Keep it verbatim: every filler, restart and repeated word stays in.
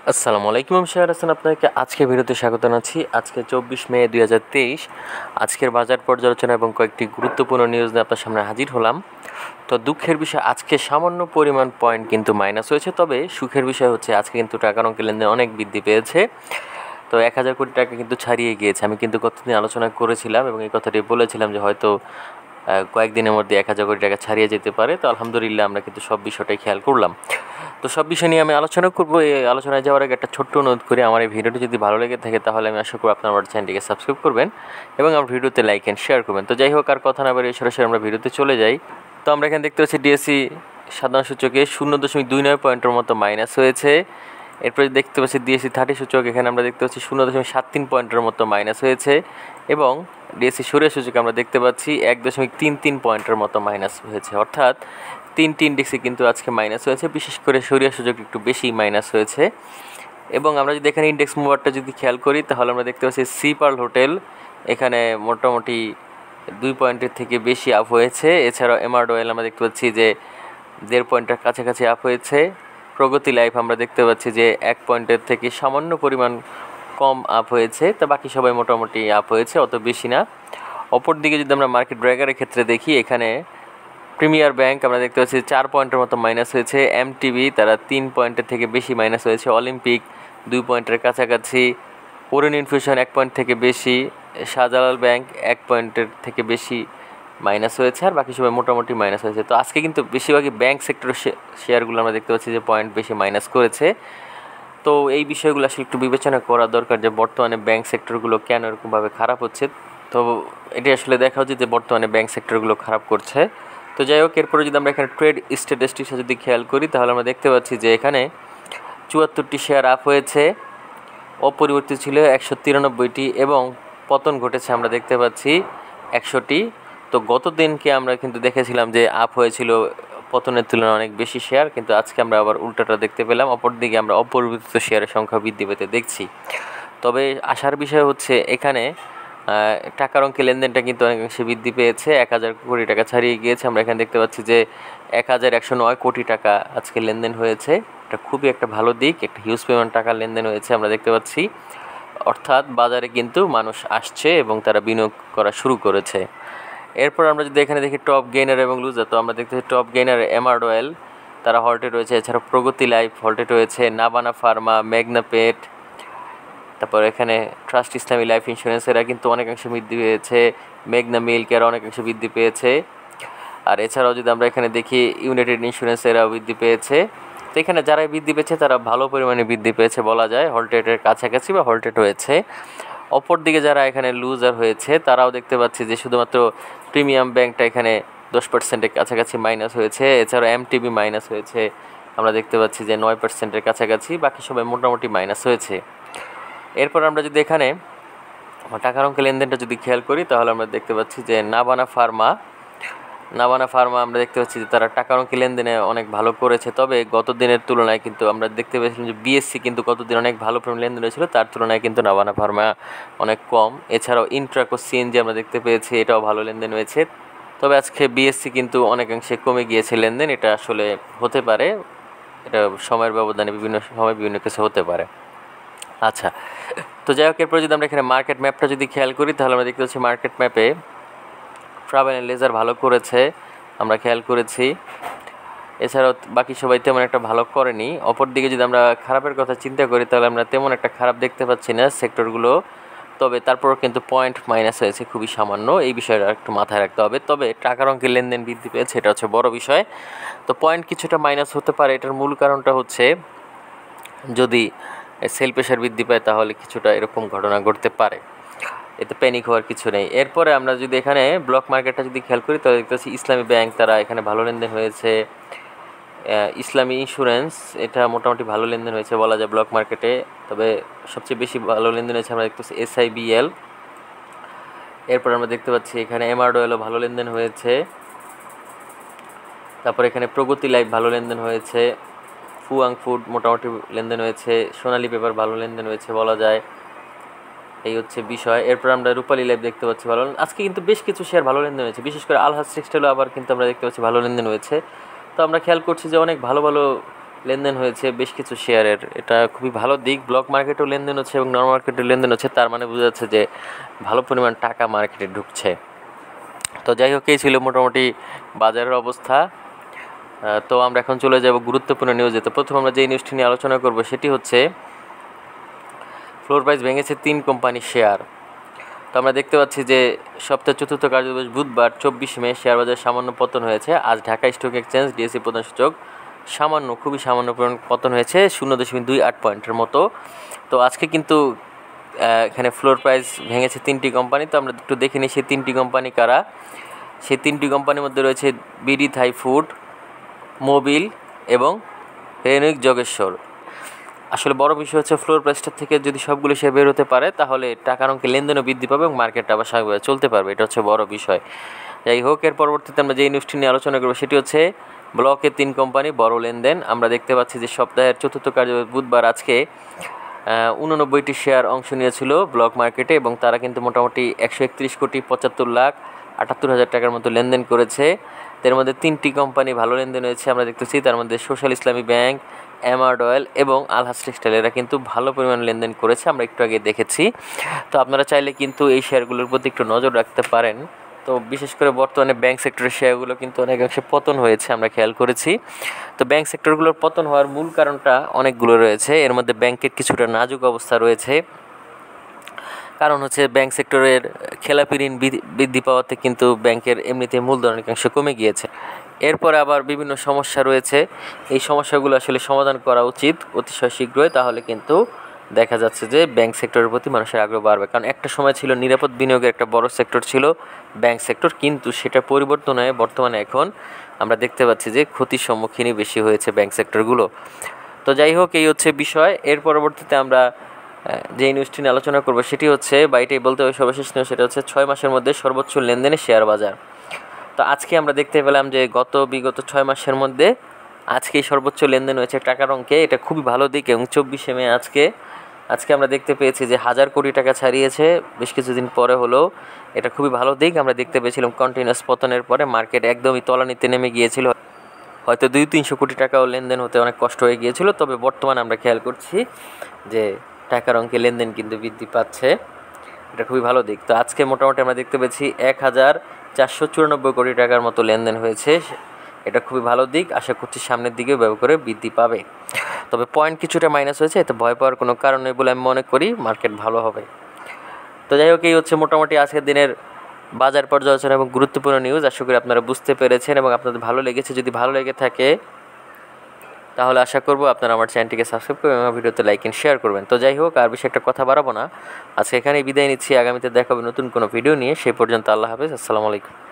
আসসালামু আলাইকুম, আমি শাহর হাসান। আপনাকে আজকে ভিডিওতে স্বাগত জানাচ্ছি। আজকে চব্বিশ মে দুই হাজার তেইশ আজকের বাজার পর্যালোচনা এবং কয়েকটি গুরুত্বপূর্ণ নিউজ নিয়ে আপনার সামনে হাজির হলাম। তো দুঃখের বিষয়, আজকে সামান্য পরিমাণ পয়েন্ট কিন্তু মাইনাস হয়েছে। তবে সুখের বিষয় হচ্ছে আজকে কিন্তু টাকার অঙ্কের লেনদেন অনেক বৃদ্ধি পেয়েছে। তো এক হাজার কোটি টাকা কিন্তু ছাড়িয়ে গিয়েছে। আমি কিন্তু কতদিন আলোচনা করেছিলাম এবং এই কথাটি বলেছিলাম যে হয়তো কয়েকদিনের মধ্যে এক হাজার কোটি টাকা ছাড়িয়ে যেতে পারে। তো আলহামদুলিল্লাহ আমরা কিন্তু সব বিষয়টাই খেয়াল করলাম। তো সব বিষয় নিয়ে আমি আলোচনা করবো। এই আলোচনায় যাওয়ার আগে একটা ছোট্ট অনুরোধ করি, আমার এই ভিডিওটি যদি ভালো লেগে থাকে তাহলে আমি আশা করি আপনার আমার চ্যানেলটিকে সাবস্ক্রাইব করবেন এবং আমার ভিডিওতে লাইক অ্যান্ড শেয়ার করবেন। তো যাই হোক, আর কথা না বাড়িয়ে সরাসরি আমরা ভিডিওতে চলে যাই। তো আমরা এখানে দেখতে পাচ্ছি ডিএসসি সাধারণ সূচকে শূন্য দশমিক দুই নয় পয়েন্টের মতো মাইনাস হয়েছে। এরপরে দেখতে পাচ্ছি ডিএসসি থার্টি সূচক, এখানে আমরা দেখতে পাচ্ছি শূন্য দশমিক সাত তিন পয়েন্টের মতো মাইনাস হয়েছে এবং ডিএসসি সূর্য সূচকে আমরা দেখতে পাচ্ছি এক দশমিক তিন তিন পয়েন্টের মতো মাইনাস হয়েছে। অর্থাৎ তিনটি ইন্ডেক্সে কিন্তু আজকে মাইনাস হয়েছে, বিশেষ করে সূর্য সূচক একটু বেশি মাইনাস হয়েছে। এবং আমরা যদি এখানে ইন্ডেক্স মুভারটা যদি খেয়াল করি তাহলে আমরা দেখতে পাচ্ছি সি পার্ল হোটেল এখানে মোটামুটি দুই পয়েন্টের থেকে বেশি আপ হয়েছে। এছাড়াও এমআরড অয়েল আমরা দেখতে পাচ্ছি যে দেড় পয়েন্টের কাছাকাছি আপ হয়েছে। প্রগতি লাইফ আমরা দেখতে পাচ্ছি যে এক পয়েন্টের থেকে সামান্য পরিমাণ কম আপ হয়েছে। তো বাকি সবাই মোটামুটি আপ হয়েছে, অত বেশি না। অপরদিকে যদি আমরা মার্কেট ড্র্যাগারের ক্ষেত্রে দেখি, এখানে প্রিমিয়ার ব্যাংক আমরা দেখতে পাচ্ছি চার পয়েন্টের মতো মাইনাস হয়েছে। এমটিবি তারা তিন পয়েন্টের থেকে বেশি মাইনাস হয়েছে। অলিম্পিক দুই পয়েন্টের কাছাকাছি। ওরেন ইনফিউশন এক পয়েন্ট থেকে বেশি। শাহজালাল ব্যাংক এক পয়েন্টের থেকে বেশি মাইনাস হয়েছে, আর বাকি সবাই মোটামুটি মাইনাস হয়েছে। তো আজকে কিন্তু বেশিরভাগই ব্যাংক সেক্টরের শেয়ারগুলো আমরা দেখতে পাচ্ছি যে পয়েন্ট বেশি মাইনাস করেছে। তো এই বিষয়গুলো আসলে একটু বিবেচনা করা দরকার যে বর্তমানে ব্যাংক সেক্টরগুলো কেন এরকমভাবে খারাপ হচ্ছে। তো এটি আসলে দেখা উচিত যে বর্তমানে ব্যাংক সেক্টরগুলো খারাপ করছে। তো যাই হোক, এরপরে যদি আমরা এখানে ট্রেড স্ট্যাটিস্টিক্সে যদি খেয়াল করি তাহলে আমরা দেখতে পাচ্ছি যে এখানে চুয়াত্তরটি শেয়ার আপ হয়েছে, অপরিবর্তিত ছিল একশো তিরানব্বইটি এবং পতন ঘটেছে আমরা দেখতে পাচ্ছি একশোটি। তো গত দিনকে আমরা কিন্তু দেখেছিলাম যে আপ হয়েছিল পতনের তুলনায় অনেক বেশি শেয়ার, কিন্তু আজকে আমরা আবার উল্টাটা দেখতে পেলাম। অপরদিকে আমরা অপরিবর্তিত শেয়ারের সংখ্যা বৃদ্ধি পেতে দেখছি। তবে আসার বিষয় হচ্ছে এখানে টাকার অঙ্কে লেনদেনটা কিন্তু অনেকাংশে বৃদ্ধি পেয়েছে, এক হাজার কোটি টাকা ছাড়িয়ে গিয়েছে। আমরা এখানে দেখতে পাচ্ছি যে এক হাজার একশো নয় কোটি টাকা আজকে লেনদেন হয়েছে। এটা খুবই একটা ভালো দিক, একটা হিউজ পরিমাণ টাকা লেনদেন হয়েছে আমরা দেখতে পাচ্ছি। অর্থাৎ বাজারে কিন্তু মানুষ আসছে এবং তারা বিনিয়োগ করা শুরু করেছে। এরপর আমরা যদি এখানে দেখি টপ গেইনার এবং লুজার, তো আমরা দেখতে পাচ্ছি টপ গেইনার এমআরড অয়েল তারা হল্টে রয়েছে। এছাড়া প্রগতি লাইফ হল্টে রয়েছে, নাবানা ফার্মা, মেঘনা পেট, তারপর এখানে ট্রাস্ট ইসলামী লাইফ ইন্স্যুরেন্স এরা কিন্তু অনেকাংশে বৃদ্ধি পেয়েছে। মেঘনা মিল্ক এরা অনেকাংশে বৃদ্ধি পেয়েছে। আর এছাড়াও যদি আমরা এখানে দেখি ইউনাইটেড ইন্স্যুরেন্স এরাও বৃদ্ধি পেয়েছে। তো এখানে যারাই বৃদ্ধি পেয়েছে তারা ভালো পরিমাণে বৃদ্ধি পেয়েছে বলা যায়, হল্টেটের কাছাকাছি বা হল্টেট হয়েছে। অপরদিকে যারা এখানে লুজার হয়েছে তারাও দেখতে পাচ্ছি যে শুধুমাত্র প্রিমিয়াম ব্যাংকটা এখানে দশ পার্সেন্টের কাছাকাছি মাইনাস হয়েছে। এছাড়াও এমটিবি মাইনাস হয়েছে, আমরা দেখতে পাচ্ছি যে নয় পার্সেন্টের কাছাকাছি। বাকি সবাই মোটামুটি মাইনাস হয়েছে। এরপর আমরা যদি এখানে টাকার অঙ্কের লেনদেনটা যদি খেয়াল করি তাহলে আমরা দেখতে পাচ্ছি যে নাবানা ফার্মা নাবানা ফার্মা আমরা দেখতে পাচ্ছি যে তারা টাকার অঙ্কের লেনদেনে অনেক ভালো করেছে। তবে গত দিনের তুলনায় কিন্তু আমরা দেখতে পেয়েছিলাম যে বিএসসি কিন্তু গতদিন অনেক ভালো পরিমাণ লেনদেন হয়েছিল, তার তুলনায় কিন্তু নাবানা ফার্মা অনেক কম। এছাড়াও ইন্ট্রাকো সিএনজি আমরা দেখতে পেয়েছি, এটাও ভালো লেনদেন হয়েছে। তবে আজকে বিএসসি কিন্তু অনেকাংশে কমে গিয়েছে লেনদেন। এটা আসলে হতে পারে, এটা সময়ের ব্যবধানে বিভিন্ন সময় বিভিন্ন কিছু হতে পারে। আচ্ছা, তো যাই হোক, এরপর যদি আমরা এখানে মার্কেট ম্যাপটা যদি খেয়াল করি তাহলে আমরা দেখতে পাচ্ছি মার্কেট ম্যাপে ট্রাভেল অ্যান্ড লেজার ভালো করেছে, আমরা খেয়াল করেছি। এছাড়াও বাকি সবাই তেমন একটা ভালো করেনি। অপরদিকে যদি আমরা খারাপের কথা চিন্তা করি তাহলে আমরা তেমন একটা খারাপ দেখতে পাচ্ছি না সেক্টরগুলো। তবে তারপরও কিন্তু পয়েন্ট মাইনাস হয়েছে খুবই সামান্য, এই বিষয়টা একটু মাথায় রাখতে হবে। তবে টাকার অঙ্কের লেনদেন বৃদ্ধি পেয়েছে, এটা হচ্ছে বড় বিষয়। তো পয়েন্ট কিছুটা মাইনাস হতে পারে, এটার মূল কারণটা হচ্ছে যদি সেল প্রেশার বৃদ্ধি পায় তাহলে কিছুটা এরকম ঘটনা ঘটতে পারে, এতে প্যানিক হওয়ার কিছু নেই। এরপরে আমরা যদি এখানে ব্লক মার্কেটটা যদি খেয়াল করি তাহলে দেখতে পাচ্ছি ইসলামী ব্যাংক তারা এখানে ভালো লেনদেন হয়েছে। ইসলামী ইন্স্যুরেন্স এটা মোটামুটি ভালো লেনদেন হয়েছে বলা যায় ব্লক মার্কেটে। তবে সবচেয়ে বেশি ভালো লেনদেন হয়েছে আমরা দেখতে পাচ্ছি এসআইবিএল। এরপর আমরা দেখতে পাচ্ছি এখানে এমআরড অয়েলও ভালো লেনদেন হয়েছে। তারপর এখানে প্রগতি লাইফ ভালো লেনদেন হয়েছে। ফুয়াং ফুড মোটামুটি লেনদেন হয়েছে। সোনালী পেপার ভালো লেনদেন হয়েছে বলা যায়, এই হচ্ছে বিষয়। এরপর আমরা রূপালী লাইফ দেখতে পাচ্ছি ভালো। আজকে কিন্তু বেশ কিছু শেয়ার ভালো লেনদেন হয়েছে, বিশেষ করে আলহাজ টেক্সটাইলও আবার কিন্তু আমরা দেখতে পাচ্ছি ভালো লেনদেন হয়েছে। তো আমরা খেয়াল করছি যে অনেক ভালো ভালো লেনদেন হয়েছে বেশ কিছু শেয়ারের, এটা খুবই ভালো দিক। ব্লক মার্কেটেও লেনদেন হচ্ছে এবং নন মার্কেটেও লেনদেন হচ্ছে, তার মানে বোঝা যাচ্ছে যে ভালো পরিমাণ টাকা মার্কেটে ঢুকছে। তো যাই হোক, এই ছিল মোটামুটি বাজারের অবস্থা। তো আমরা এখন চলে যাব গুরুত্বপূর্ণ নিউজে। তো প্রথম আমরা যে নিউজটি নিয়ে আলোচনা করব সেটি হচ্ছে ফ্লোর প্রাইস ভেঙেছে তিন কোম্পানির শেয়ার। তো আমরা দেখতে পাচ্ছি যে সপ্তাহের চতুর্থ কার্যদিবস বুধবার চব্বিশ মে শেয়ার বাজার সামান্য পতন হয়েছে। আজ ঢাকা স্টক এক্সচেঞ্জ ডিএসসি প্রধান সূচক সামান্য খুবই সামান্য পরিমাণ পতন হয়েছে, শূন্য দশমিক দুই আট পয়েন্টের মতো। তো আজকে কিন্তু এখানে ফ্লোর প্রাইস ভেঙেছে তিনটি কোম্পানি। তো আমরা একটু দেখে নিই সেই তিনটি কোম্পানি কারা। সেই তিনটি কোম্পানির মধ্যে রয়েছে বিডি থাই ফুড, মোবিল এবং রেনুইক যোগেশ্বর। আসলে বড় বিষয় হচ্ছে ফ্লোর প্রাইসটার থেকে যদি সবগুলো শেয়ার বের হতে পারে তাহলে টাকার অঙ্কে লেনদেনও বৃদ্ধি পাবে এবং মার্কেটটা আবার স্বাভাবিকভাবে চলতে পারবে, এটা হচ্ছে বড় বিষয়। যাই হোক, এর পরবর্তীতে আমরা যে নিউজটি নিয়ে আলোচনা করবো সেটি হচ্ছে ব্লকের তিন কোম্পানি বড় লেনদেন। আমরা দেখতে পাচ্ছি যে সপ্তাহের চতুর্থ কার্যদিবস বুধবার আজকে উননব্বইটি শেয়ার অংশ নিয়েছিল ব্লক মার্কেটে এবং তারা কিন্তু মোটামুটি একশো একত্রিশ কোটি পঁচাত্তর লাখ আটাত্তর হাজার টাকার মতো লেনদেন করেছে। এর মধ্যে তিনটি কোম্পানি ভালো লেনদেন হয়েছে আমরা দেখতেছি, তার মধ্যে সোশ্যাল ইসলামী ব্যাংক, এমার্ড অয়েল এবং আলহাস টেক্সটাইল, এরা কিন্তু ভালো পরিমাণ লেনদেন করেছে, আমরা একটু আগে দেখেছি। তো আপনারা চাইলে কিন্তু এই শেয়ারগুলোর প্রতি একটু নজর রাখতে পারেন। তো বিশেষ করে বর্তমানে ব্যাংক সেক্টরের শেয়ারগুলো কিন্তু অনেকাংশে পতন হয়েছে, আমরা খেয়াল করেছি। তো ব্যাংক সেক্টরগুলোর পতন হওয়ার মূল কারণটা অনেকগুলো রয়েছে, এর মধ্যে ব্যাংকের কিছুটা নাজুক অবস্থা রয়েছে। কারণ হচ্ছে ব্যাংক সেক্টরের খেলাপি ঋণ বৃদ্ধি পাওয়াতে কিন্তু ব্যাংকের এমনিতে মূলধন অনেকাংশে কমে গিয়েছে। এরপরে আবার বিভিন্ন সমস্যা রয়েছে, এই সমস্যাগুলো আসলে সমাধান করা উচিত অতিশয় শীঘ্রই, তাহলে কিন্তু দেখা যাচ্ছে যে ব্যাংক সেক্টরের প্রতি মানুষের আগ্রহ বাড়বে। কারণ একটা সময় ছিল নিরাপদ বিনিয়োগের একটা বড় সেক্টর ছিল ব্যাংক সেক্টর, কিন্তু সেটা পরিবর্তন হয়ে বর্তমানে এখন আমরা দেখতে পাচ্ছি যে ক্ষতির সম্মুখীনই বেশি হয়েছে ব্যাংক সেক্টরগুলো। তো যাই হোক, এই হচ্ছে বিষয়। এর পরবর্তীতে আমরা যে নিউজটি নিয়ে আলোচনা করবো সেটি হচ্ছে বাইটাই বলতে ওই সর্বশেষ নিউজ, সেটা হচ্ছে ছয় মাসের মধ্যে সর্বোচ্চ লেনদেনে শেয়ার বাজার। তো আজকে আমরা দেখতে পেলাম যে গত বিগত ছয় মাসের মধ্যে আজকেই সর্বোচ্চ লেনদেন হয়েছে টাকার অঙ্কে, এটা খুবই ভালো দিক। এবং চব্বিশে মে আজকে আজকে আমরা দেখতে পেয়েছি যে হাজার কোটি টাকা ছাড়িয়েছে বেশ কিছুদিন পরে হলেও, এটা খুবই ভালো দিক। আমরা দেখতে পেয়েছিলাম কন্টিনিউয়াস পতনের পরে মার্কেট একদমই তলানিতে নেমে গিয়েছিল, হয়তো দুই তিনশো কোটি টাকাও লেনদেন হতে অনেক কষ্ট হয়ে গিয়েছিল। তবে বর্তমানে আমরা খেয়াল করছি যে টাকার অঙ্কে লেনদেন কিন্তু বৃদ্ধি পাচ্ছে, এটা খুবই ভালো দিক। তো আজকে মোটামুটি আমরা দেখতে পেয়েছি এক হাজার চারশো চুরানব্বই কোটি টাকার মতো লেনদেন হয়েছে, এটা খুবই ভালো দিক। আশা করছি সামনের দিকেও ব্যবহার করে বৃদ্ধি পাবে। তবে পয়েন্ট কিছুটা মাইনাস হয়েছে, এতে ভয় পাওয়ার কোনো কারণ নেই বলে আমি মনে করি, মার্কেট ভালো হবে। তো যাই হোক, এই হচ্ছে মোটামুটি আজকের দিনের বাজার পর্যালোচনা এবং গুরুত্বপূর্ণ নিউজ। আশা করি আপনারা বুঝতে পেরেছেন এবং আপনাদের ভালো লেগেছে। যদি ভালো লেগে থাকে তাহলে আশা করবো আপনারা আমার চ্যানেলটিকে সাবস্ক্রাইব করবেন এবং ভিডিওতে লাইক এন্ড শেয়ার করবেন। তো যাই হোক, আর বেশি একটা কথা বাড়াবো না, আজকে এখানেই বিদায় নিচ্ছি। আগামীতে দেখা হবে নতুন কোনো ভিডিও নিয়ে, সেই পর্যন্ত আল্লাহ হাফেজ, আসসালামু আলাইকুম।